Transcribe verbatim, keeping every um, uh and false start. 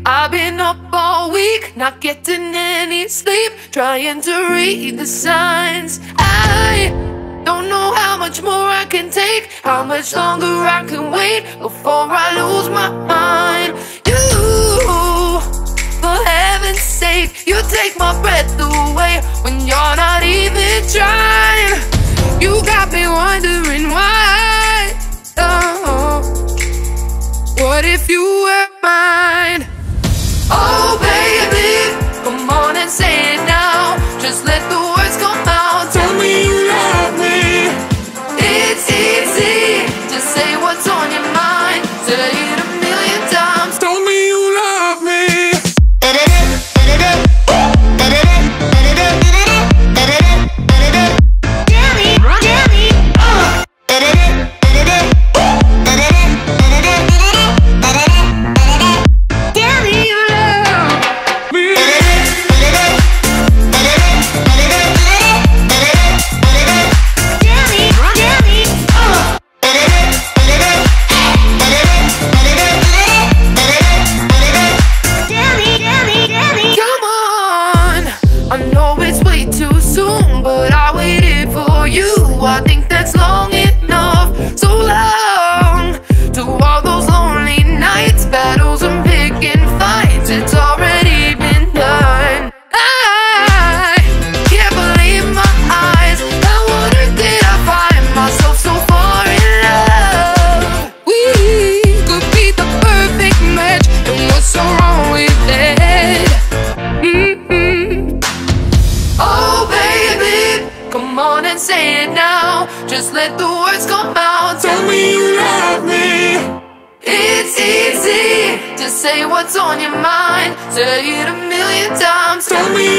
I've been up all week, not getting any sleep, trying to read the signs. I don't know how much more I can take, how much longer I can wait before I lose my mind. You, for heaven's sake, you take my breath away when you're not even trying. You got me wondering why. Oh, what if you were mine? Oh baby, come on and say it now. Just let the words come out. Tell me you love me. It's easy, just say what's on your mind. Say it a million times. Tell me you love me. I think that's long enough, so long. To all those lonely nights, battles and picking fights, it's already been done. I can't believe my eyes. I wonder did I find myself so far in love? We could be the perfect match, and what's so wrong with that? Mm-hmm. Oh baby, come on and say it now. Just let the words come out. Tell me you love me. It's easy, just say what's on your mind. Say it a million times. Tell me